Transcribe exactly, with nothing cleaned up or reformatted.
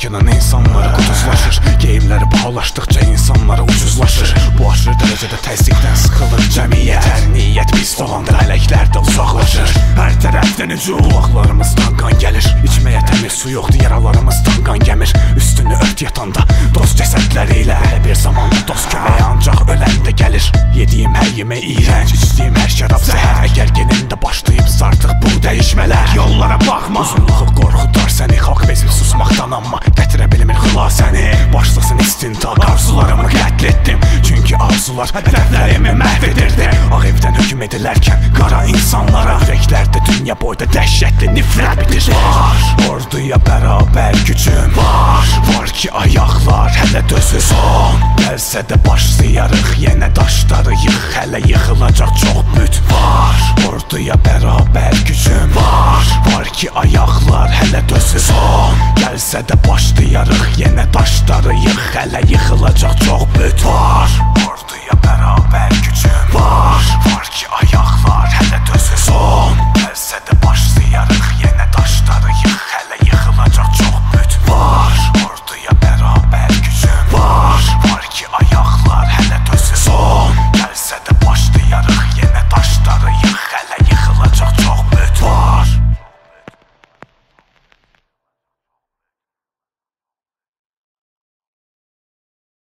Bakının insanları quduzlaşır, geyimləri bahalaşdıqca insanlara ucuzlaşır. Bu aşırı dərəcədə təzyiqdən sıxılır cəmiyyət. Hər niyyət pis olanda ələklər də uzaqlaşır. Hər tərəfdən hücum, qulaqlarımızdan qan gəlir. İçməyə təmiz su yoxdur, yaralarımızdan qan gəmir. Üstünü ört yatanda dost cəsədləri ilə, elə bir zamanda dost köməyə ancaq öləndə gəlir. Yediyim hər yemək iyrənc, içdiyim hər şərab zəhər. Əgər genində başlayıbsa artıq bu dəyişmələr, yollara baxma. Uzunluğu qorxudar səni, xalq bezib susmaqdan, amma gətirə bilmir xilasəni. Başlasın istintaq, arzularımı qətl etdim, çünki arzular hədəflərimi məhv edirdi. Ağ evdən hökm edilərkən qara insanlara, ürəklərdə dünya boyda dəhşətli nifrət bitir. Var, orduya bərabər gücüm var, var ki ayaqlar hələ dözür. Son gəlsə də başlayarıq yenə daşları yıx, hələ yıxılacaq çox büt var. Orduya bərabər gücüm var, var ki ayaqlar hələ dözür. Son gəlsə də başlayarıq yenə daşları yıx, hələ yıxılacaq çox büt var. Orduya bərabər gücüm var, var